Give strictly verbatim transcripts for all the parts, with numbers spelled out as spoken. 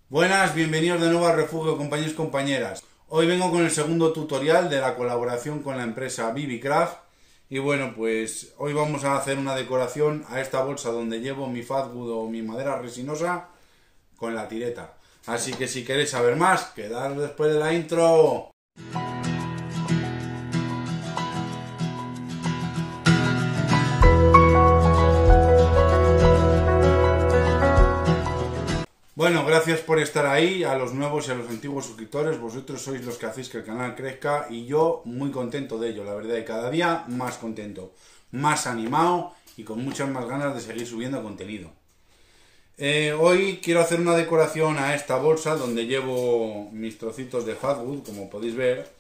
Buenas, bienvenidos de nuevo a Refugio, compañeros y compañeras. Hoy vengo con el segundo tutorial de la colaboración con la empresa Bibicraft. Y bueno, pues hoy vamos a hacer una decoración a esta bolsa donde llevo mi fatwood o mi madera resinosa con la tireta. Así que si queréis saber más, quedaros después de la intro. Bueno, gracias por estar ahí, a los nuevos y a los antiguos suscriptores. Vosotros sois los que hacéis que el canal crezca y yo muy contento de ello, la verdad, y cada día más contento, más animado y con muchas más ganas de seguir subiendo contenido. Eh, hoy quiero hacer una decoración a esta bolsa donde llevo mis trocitos de fatwood, como podéis ver.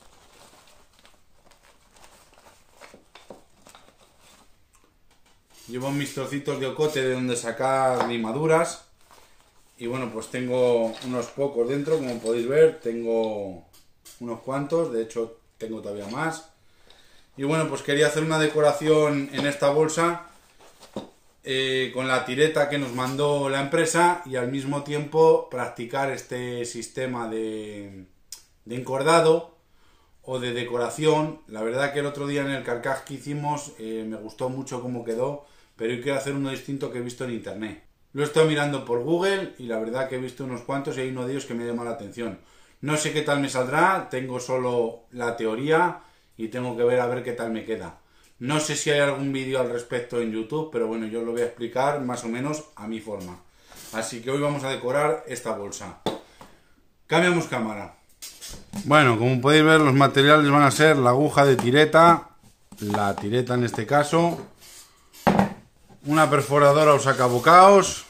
Llevo mis trocitos de ocote de donde sacar limaduras. Y bueno, pues tengo unos pocos dentro, como podéis ver, tengo unos cuantos, de hecho tengo todavía más. Y bueno, pues quería hacer una decoración en esta bolsa eh, con la tireta que nos mandó la empresa y al mismo tiempo practicar este sistema de, de encordado o de decoración. La verdad que el otro día en el carcaj que hicimos eh, me gustó mucho cómo quedó, pero hoy quiero hacer uno distinto que he visto en internet. Lo he estado mirando por Google y la verdad que he visto unos cuantos y hay uno de ellos que me llama la atención. No sé qué tal me saldrá, tengo solo la teoría y tengo que ver a ver qué tal me queda. No sé si hay algún vídeo al respecto en YouTube, pero bueno, yo lo voy a explicar más o menos a mi forma. Así que hoy vamos a decorar esta bolsa. Cambiamos cámara. Bueno, como podéis ver, los materiales van a ser la aguja de tireta, la tireta en este caso, una perforadora o sacabocaos,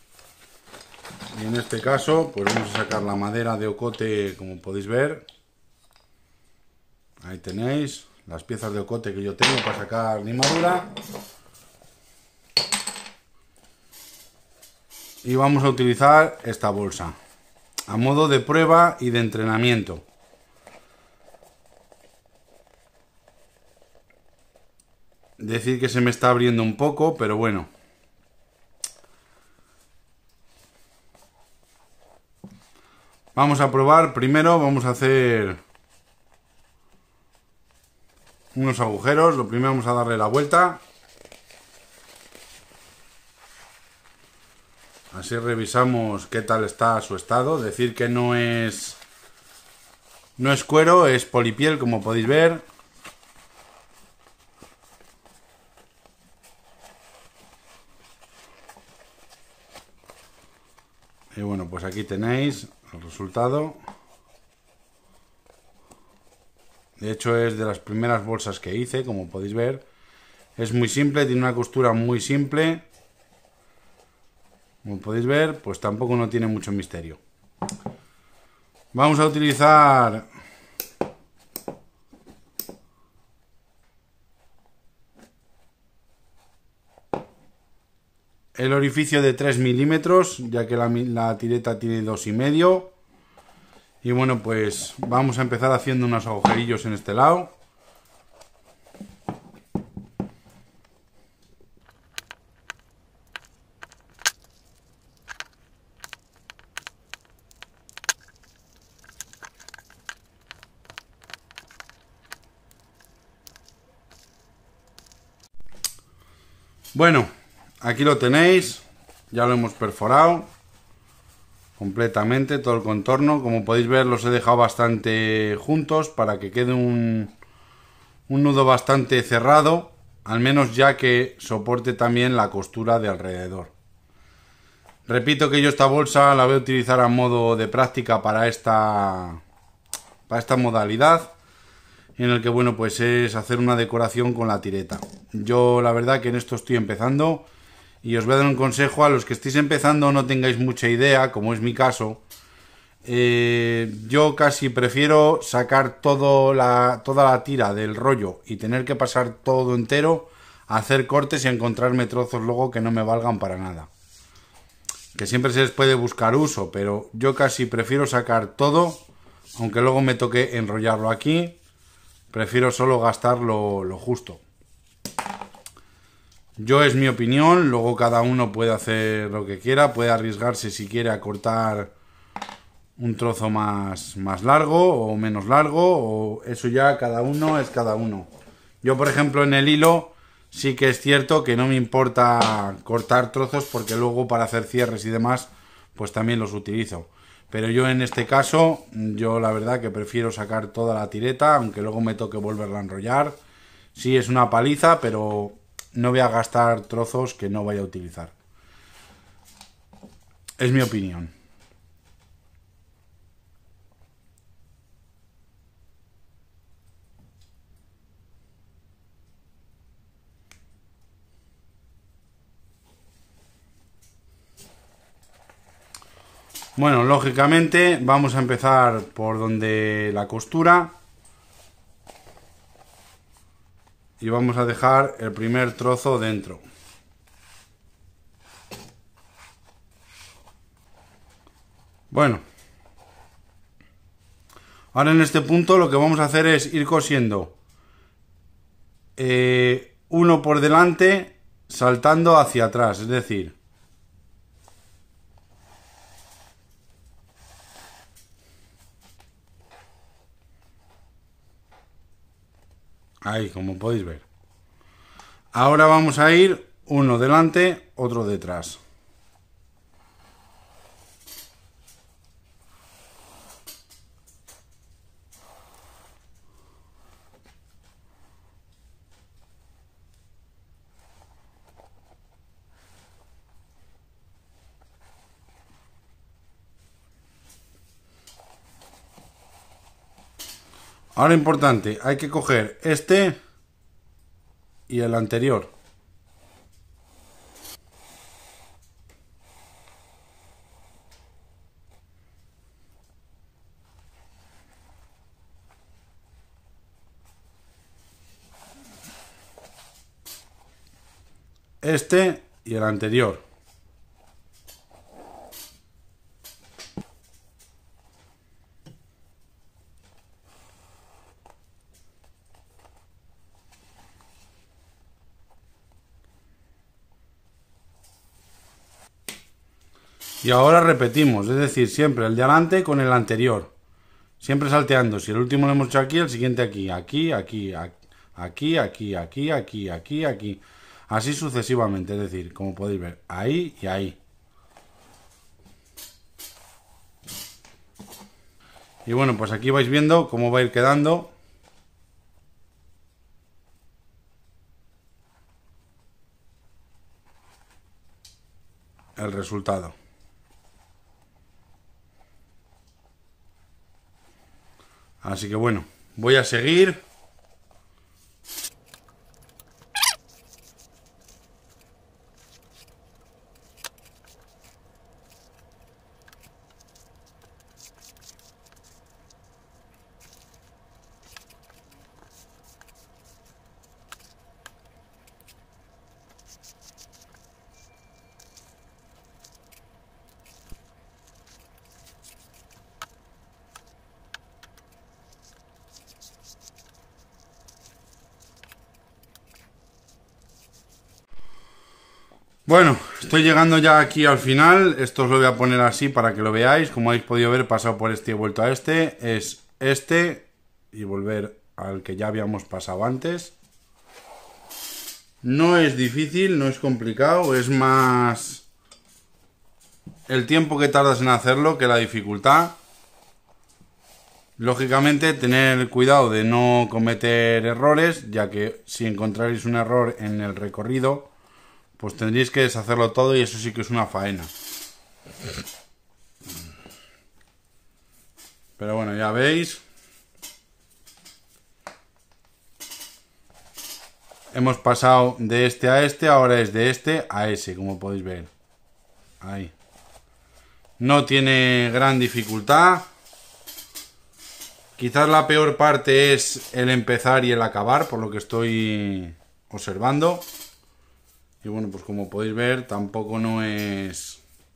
y en este caso pues vamos a sacar la madera de ocote, como podéis ver. Ahí tenéis las piezas de ocote que yo tengo para sacar limadura. Y vamos a utilizar esta bolsa a modo de prueba y de entrenamiento. Decir que se me está abriendo un poco, pero bueno. Vamos a probar. Primero vamos a hacer unos agujeros. Lo primero vamos a darle la vuelta. Así revisamos qué tal está su estado. Decir que no es no es cuero, es polipiel, como podéis ver. Y bueno, pues aquí tenéis el resultado. De hecho es de las primeras bolsas que hice, como podéis ver. Es muy simple, tiene una costura muy simple. Como podéis ver, pues tampoco no tiene mucho misterio. Vamos a utilizar el orificio de tres milímetros, ya que la, la tireta tiene dos y medio. Y bueno, pues vamos a empezar haciendo unos agujerillos en este lado. Bueno, aquí lo tenéis, ya lo hemos perforado completamente, todo el contorno. Como podéis ver, los he dejado bastante juntos para que quede un, un nudo bastante cerrado, al menos ya que soporte también la costura de alrededor. Repito que yo esta bolsa la voy a utilizar a modo de práctica para esta, para esta modalidad, en el que bueno, pues es hacer una decoración con la tireta. Yo la verdad que en esto estoy empezando y os voy a dar un consejo a los que estéis empezando, no tengáis mucha idea, como es mi caso. Eh, yo casi prefiero sacar todo la, toda la tira del rollo y tener que pasar todo entero, a hacer cortes y a encontrarme trozos luego que no me valgan para nada. Que siempre se les puede buscar uso, pero yo casi prefiero sacar todo, aunque luego me toque enrollarlo aquí. Prefiero solo gastar lo, lo justo. Yo es mi opinión, luego cada uno puede hacer lo que quiera, puede arriesgarse si quiere a cortar un trozo más, más largo o menos largo, o eso ya cada uno es cada uno. Yo, por ejemplo, en el hilo sí que es cierto que no me importa cortar trozos porque luego para hacer cierres y demás pues también los utilizo. Pero yo en este caso, yo la verdad que prefiero sacar toda la tireta, aunque luego me toque volverla a enrollar. Sí, es una paliza, pero no voy a gastar trozos que no vaya a utilizar. Es mi opinión. Bueno, lógicamente vamos a empezar por donde la costura y vamos a dejar el primer trozo dentro. Bueno, ahora en este punto lo que vamos a hacer es ir cosiendo eh, uno por delante saltando hacia atrás, es decir, ahí, como podéis ver. Ahora vamos a ir uno delante, otro detrás. Ahora importante, hay que coger este y el anterior. Este y el anterior. Y ahora repetimos, es decir, siempre el de adelante con el anterior. Siempre salteando. Si el último lo hemos hecho aquí, el siguiente aquí. Aquí, aquí, aquí, aquí, aquí, aquí, aquí, aquí. Así sucesivamente, es decir, como podéis ver, ahí y ahí. Y bueno, pues aquí vais viendo cómo va a ir quedando el resultado. Así que bueno, voy a seguir. Bueno, estoy llegando ya aquí al final. Esto os lo voy a poner así para que lo veáis. Como habéis podido ver, he pasado por este y he vuelto a este. Es este y volver al que ya habíamos pasado antes. No es difícil, no es complicado. Es más el tiempo que tardas en hacerlo que la dificultad. Lógicamente, tener cuidado de no cometer errores, ya que si encontráis un error en el recorrido, pues tendréis que deshacerlo todo y eso sí que es una faena. Pero bueno, ya veis. Hemos pasado de este a este, ahora es de este a ese, como podéis ver. Ahí. No tiene gran dificultad. Quizás la peor parte es el empezar y el acabar, por lo que estoy observando. Y bueno, pues como podéis ver, tampoco no es...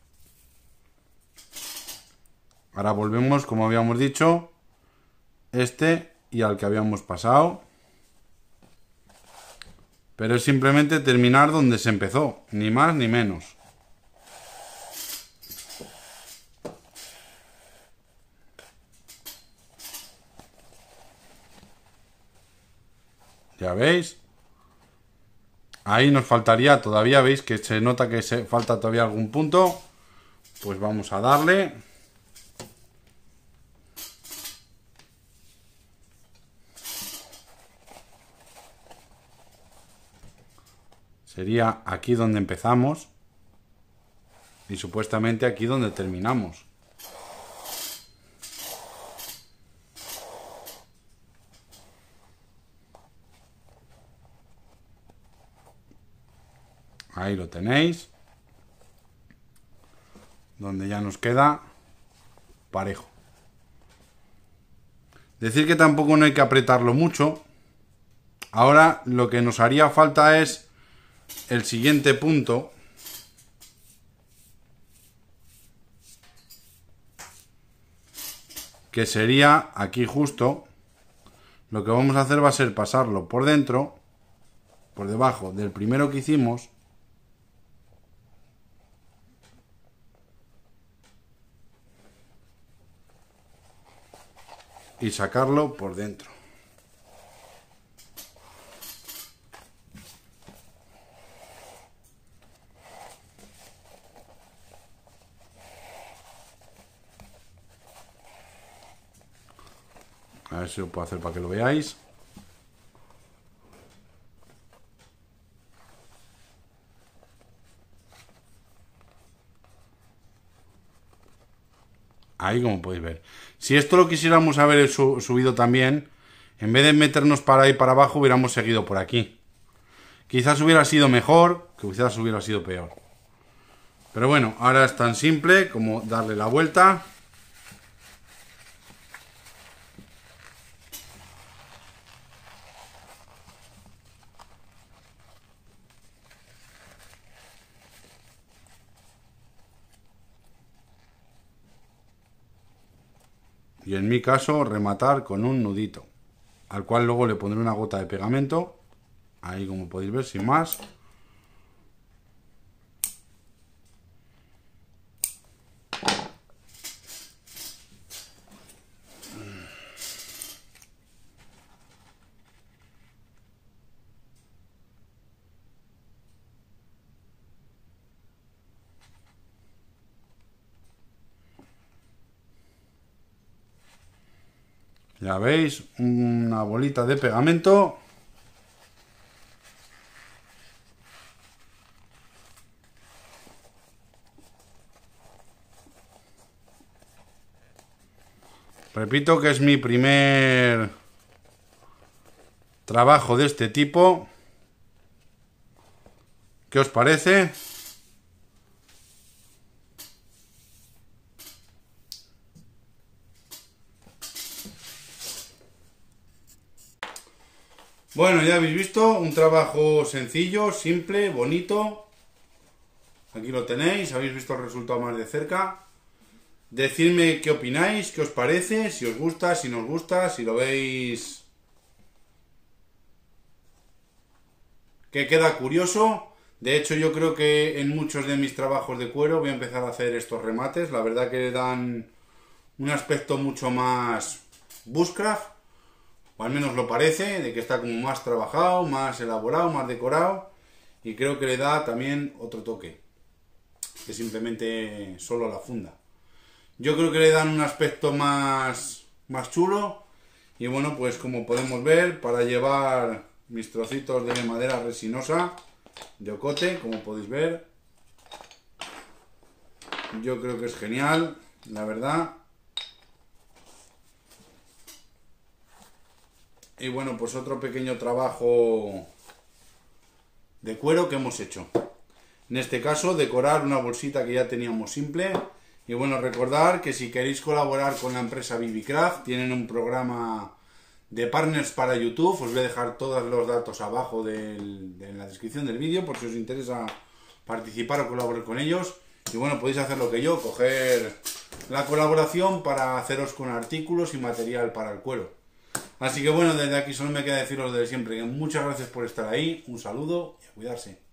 Ahora volvemos, como habíamos dicho, este y al que habíamos pasado. Pero es simplemente terminar donde se empezó, ni más ni menos. Ya veis. Ahí nos faltaría todavía, veis que se nota que se falta todavía algún punto. Pues vamos a darle. Sería aquí donde empezamos. Y supuestamente aquí donde terminamos. Ahí lo tenéis. Donde ya nos queda parejo. Decir que tampoco no hay que apretarlo mucho. Ahora lo que nos haría falta es el siguiente punto. Que sería aquí justo. Lo que vamos a hacer va a ser pasarlo por dentro, por debajo del primero que hicimos. Y sacarlo por dentro. A ver si lo puedo hacer para que lo veáis. Ahí, como podéis ver. Si esto lo quisiéramos haber subido también, en vez de meternos para ahí para abajo, hubiéramos seguido por aquí. Quizás hubiera sido mejor, que quizás hubiera sido peor. Pero bueno, ahora es tan simple como darle la vuelta. Y en mi caso rematar con un nudito, al cual luego le pondré una gota de pegamento, ahí como podéis ver, sin más. Ya veis, una bolita de pegamento. Repito que es mi primer trabajo de este tipo. ¿Qué os parece? Bueno, ya habéis visto, un trabajo sencillo, simple, bonito. Aquí lo tenéis, habéis visto el resultado más de cerca. Decidme qué opináis, qué os parece, si os gusta, si no os gusta, si lo veis que queda curioso. De hecho, yo creo que en muchos de mis trabajos de cuero voy a empezar a hacer estos remates. La verdad que dan un aspecto mucho más bushcraft, o al menos lo parece, de que está como más trabajado, más elaborado, más decorado, y creo que le da también otro toque, que simplemente solo la funda. Yo creo que le dan un aspecto más, más chulo, y bueno, pues como podemos ver, para llevar mis trocitos de madera resinosa de ocote, como podéis ver, yo creo que es genial, la verdad. Y bueno, pues otro pequeño trabajo de cuero que hemos hecho. En este caso, decorar una bolsita que ya teníamos simple. Y bueno, recordar que si queréis colaborar con la empresa BBCraft, tienen un programa de partners para YouTube. Os voy a dejar todos los datos abajo del, de la descripción del vídeo, por si os interesa participar o colaborar con ellos. Y bueno, podéis hacer lo que yo, coger la colaboración para haceros con artículos y material para el cuero. Así que bueno, desde aquí solo me queda deciros lo de siempre, que muchas gracias por estar ahí, un saludo y a cuidarse.